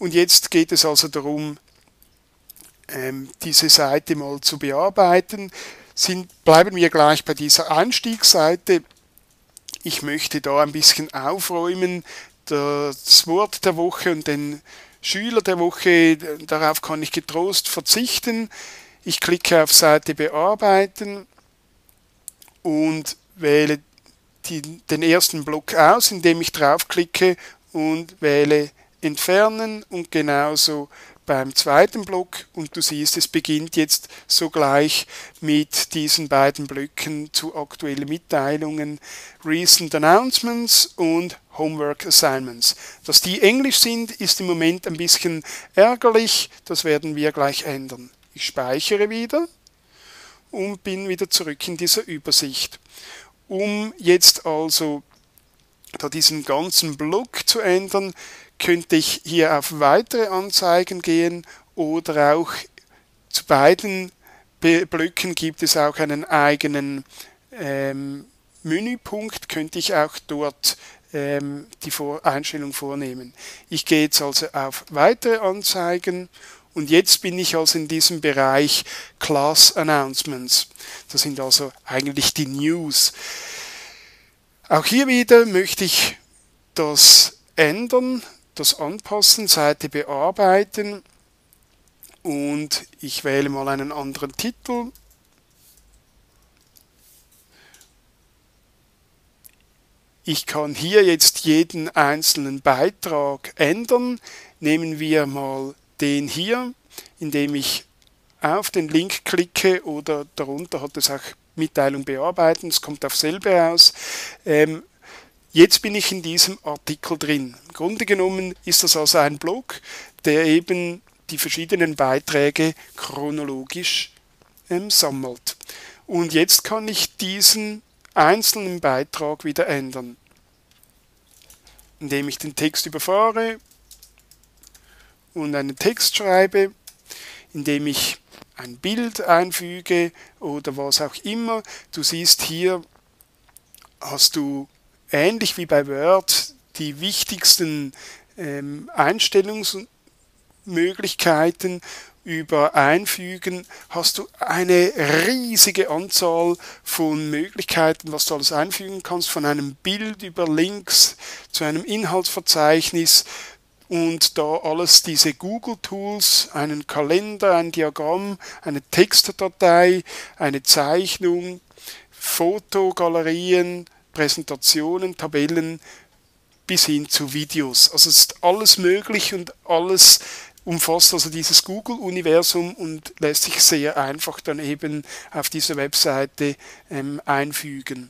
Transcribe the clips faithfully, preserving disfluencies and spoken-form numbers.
Und jetzt geht es also darum, ähm, diese Seite mal zu bearbeiten. Sind, bleiben wir gleich bei dieser Einstiegsseite. Ich möchte da ein bisschen aufräumen, das Wort der Woche und den Schüler der Woche, darauf kann ich getrost verzichten. Ich klicke auf Seite bearbeiten und wähle die, den ersten Block aus, indem ich draufklicke und wähle entfernen und genauso beim zweiten Block, und du siehst, es beginnt jetzt sogleich mit diesen beiden Blöcken zu aktuellen Mitteilungen, Recent Announcements und Homework Assignments. Dass die Englisch sind, ist im Moment ein bisschen ärgerlich, das werden wir gleich ändern. Ich speichere wieder und bin wieder zurück in dieser Übersicht. Um jetzt also da diesen ganzen Block zu ändern, könnte ich hier auf weitere Anzeigen gehen oder auch zu beiden Blöcken gibt es auch einen eigenen ähm, Menüpunkt, könnte ich auch dort ähm, die Vor- Einstellung vornehmen. Ich gehe jetzt also auf weitere Anzeigen und jetzt bin ich also in diesem Bereich Class Announcements. Das sind also eigentlich die News. Auch hier wieder möchte ich das ändern, das anpassen, Seite bearbeiten und ich wähle mal einen anderen Titel. Ich kann hier jetzt jeden einzelnen Beitrag ändern. Nehmen wir mal den hier, indem ich auf den Link klicke oder darunter hat es auch Mitteilung bearbeiten, es kommt auf selbe raus. Ähm, Jetzt bin ich in diesem Artikel drin. Im Grunde genommen ist das also ein Blog, der eben die verschiedenen Beiträge chronologisch ähm, sammelt. Und jetzt kann ich diesen einzelnen Beitrag wieder ändern, indem ich den Text überfahre und einen Text schreibe, indem ich ein Bild einfüge oder was auch immer. Du siehst hier, hast du ähnlich wie bei Word die wichtigsten ähm, Einstellungsmöglichkeiten. Über Einfügen hast du eine riesige Anzahl von Möglichkeiten, was du alles einfügen kannst, von einem Bild über Links zu einem Inhaltsverzeichnis und da alles diese Google-Tools, einen Kalender, ein Diagramm, eine Textdatei, eine Zeichnung, Fotogalerien, Präsentationen, Tabellen bis hin zu Videos. Also es ist alles möglich und alles umfasst also dieses Google-Universum und lässt sich sehr einfach dann eben auf dieser Webseite ähm, einfügen.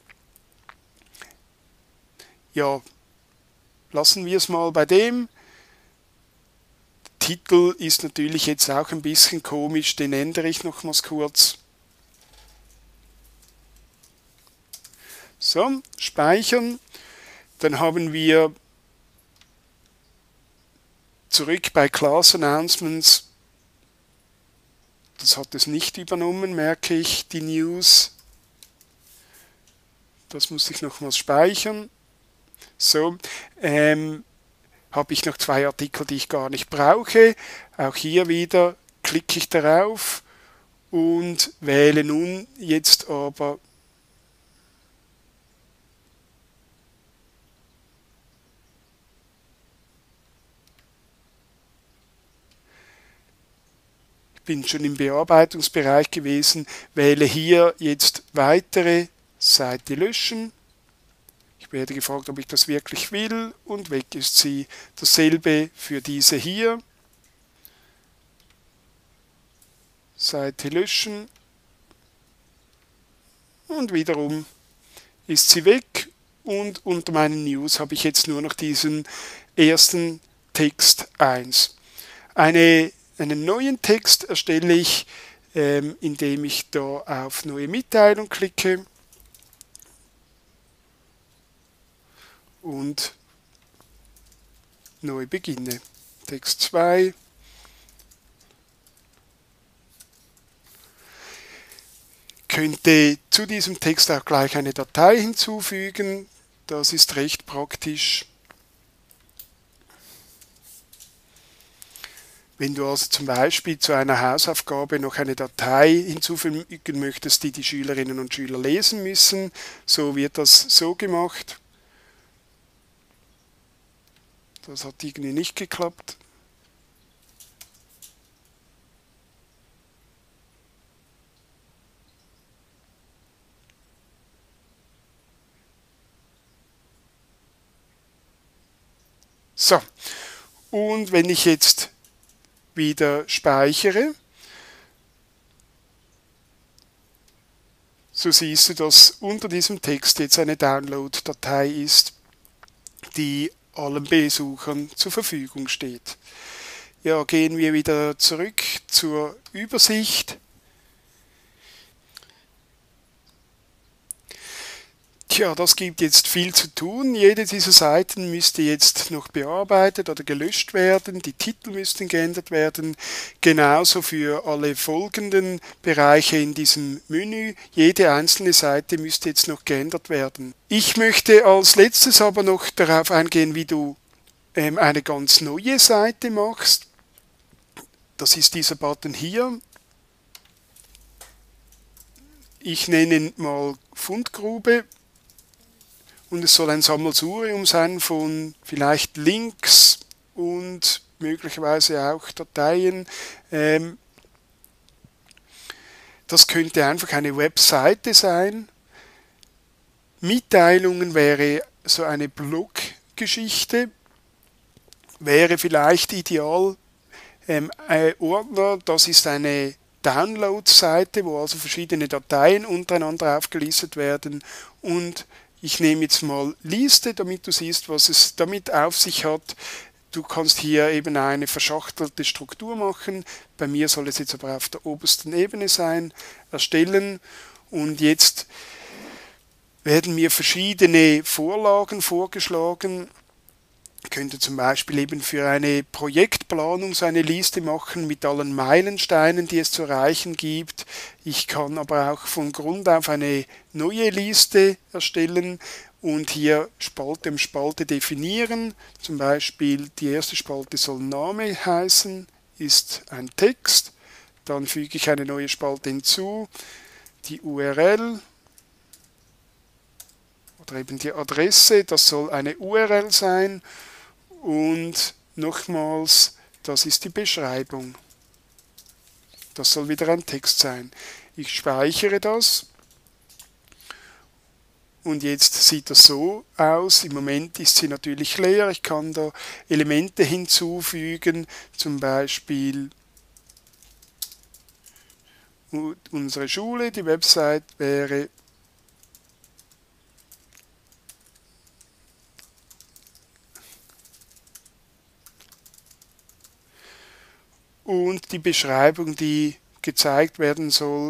Ja, lassen wir es mal bei dem. Der Titel ist natürlich jetzt auch ein bisschen komisch, den ändere ich nochmals kurz. So, speichern. Dann haben wir zurück bei Class Announcements. Das hat es nicht übernommen, merke ich, die News. Das muss ich nochmals speichern. So, ähm, habe ich noch zwei Artikel, die ich gar nicht brauche. Auch hier wieder klicke ich darauf und wähle nun jetzt aber bin schon im Bearbeitungsbereich gewesen, wähle hier jetzt weitere Seite löschen. Ich werde gefragt, ob ich das wirklich will und weg ist sie. Dasselbe für diese hier. Seite löschen und wiederum ist sie weg und unter meinen News habe ich jetzt nur noch diesen ersten Text eins. Eine Einen neuen Text erstelle ich, ähm, indem ich da auf Neue Mitteilung klicke und neu beginne. Text zwei. Könnte zu diesem Text auch gleich eine Datei hinzufügen. Das ist recht praktisch. Wenn du also zum Beispiel zu einer Hausaufgabe noch eine Datei hinzufügen möchtest, die die Schülerinnen und Schüler lesen müssen, so wird das so gemacht. Das hat irgendwie nicht geklappt. So, und wenn ich jetzt wieder speichere, so siehst du, dass unter diesem Text jetzt eine Download-Datei ist, die allen Besuchern zur Verfügung steht. Ja, gehen wir wieder zurück zur Übersicht. Tja, das gibt jetzt viel zu tun. Jede dieser Seiten müsste jetzt noch bearbeitet oder gelöscht werden. Die Titel müssten geändert werden. Genauso für alle folgenden Bereiche in diesem Menü. Jede einzelne Seite müsste jetzt noch geändert werden. Ich möchte als letztes aber noch darauf eingehen, wie du ähm, eine ganz neue Seite machst. Das ist dieser Button hier. Ich nenne ihn mal Fundgrube. Und es soll ein Sammelsurium sein von vielleicht Links und möglicherweise auch Dateien. Ähm, das könnte einfach eine Webseite sein. Mitteilungen wäre so eine Blog-Geschichte. Wäre vielleicht ideal. Ähm, ein Ordner, das ist eine Download-Seite, wo also verschiedene Dateien untereinander aufgelistet werden, und ich nehme jetzt mal Liste, damit du siehst, was es damit auf sich hat. Du kannst hier eben eine verschachtelte Struktur machen. Bei mir soll es jetzt aber auf der obersten Ebene sein. Erstellen. Und jetzt werden mir verschiedene Vorlagen vorgeschlagen. Ich könnte zum Beispiel eben für eine Projektplanung so eine Liste machen mit allen Meilensteinen, die es zu erreichen gibt. Ich kann aber auch von Grund auf eine neue Liste erstellen und hier Spalte um Spalte definieren. Zum Beispiel die erste Spalte soll Name heißen, ist ein Text. Dann füge ich eine neue Spalte hinzu, die U R L oder eben die Adresse, das soll eine U R L sein. Und nochmals, das ist die Beschreibung. Das soll wieder ein Text sein. Ich speichere das. Und jetzt sieht das so aus. Im Moment ist sie natürlich leer. Ich kann da Elemente hinzufügen. Zum Beispiel unsere Schule. Die Website wäre und die Beschreibung, die gezeigt werden soll.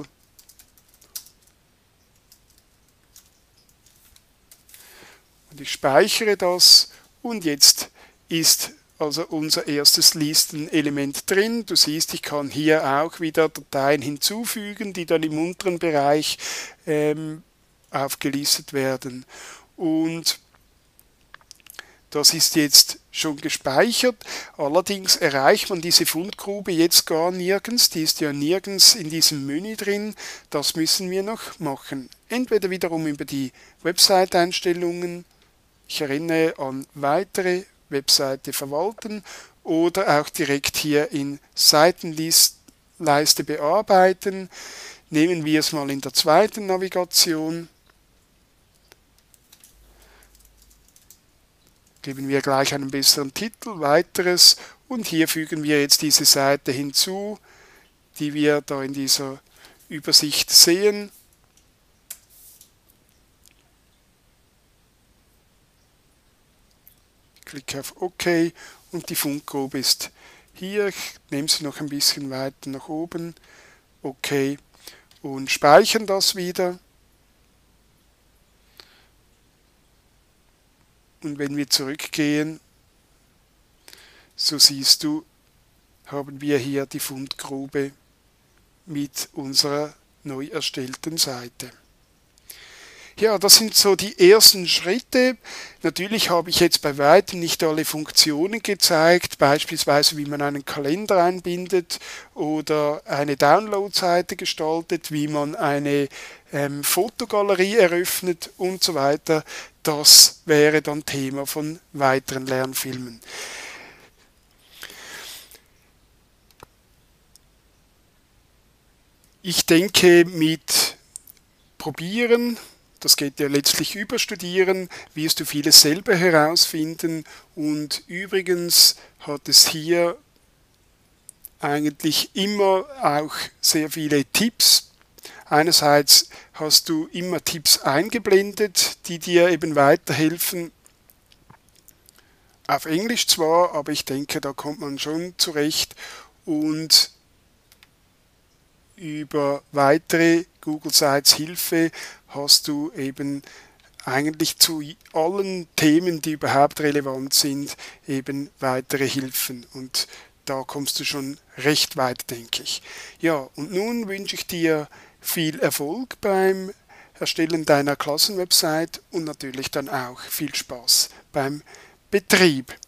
Und ich speichere das und jetzt ist also unser erstes Listenelement drin. Du siehst, ich kann hier auch wieder Dateien hinzufügen, die dann im unteren Bereich ähm, aufgelistet werden. Und das ist jetzt schon gespeichert, allerdings erreicht man diese Fundgrube jetzt gar nirgends, die ist ja nirgends in diesem Menü drin, das müssen wir noch machen. Entweder wiederum über die Website-Einstellungen, ich erinnere an weitere Webseite verwalten, oder auch direkt hier in Seitenleiste bearbeiten. Nehmen wir es mal in der zweiten Navigation. Geben wir gleich einen besseren Titel, weiteres, und hier fügen wir jetzt diese Seite hinzu, die wir da in dieser Übersicht sehen. Ich klicke auf OK und die Fundgrube ist hier. Ich nehme sie noch ein bisschen weiter nach oben. OK und speichern das wieder. Und wenn wir zurückgehen, so siehst du, haben wir hier die Fundgrube mit unserer neu erstellten Seite. Ja, das sind so die ersten Schritte. Natürlich habe ich jetzt bei weitem nicht alle Funktionen gezeigt, beispielsweise wie man einen Kalender einbindet oder eine Download-Seite gestaltet, wie man eine ähm, Fotogalerie eröffnet und so weiter. Das wäre dann Thema von weiteren Lernfilmen. Ich denke, mit Probieren, das geht ja letztlich über Studieren, wirst du vieles selber herausfinden. Und übrigens hat es hier eigentlich immer auch sehr viele Tipps. Einerseits hast du immer Tipps eingeblendet, die dir eben weiterhelfen. Auf Englisch zwar, aber ich denke, da kommt man schon zurecht. Und über weitere Google Sites Hilfe hast du eben eigentlich zu allen Themen, die überhaupt relevant sind, eben weitere Hilfen. Und da kommst du schon recht weit, denke ich. Ja, und nun wünsche ich dir viel Erfolg beim Erstellen deiner Klassenwebsite und natürlich dann auch viel Spaß beim Betrieb.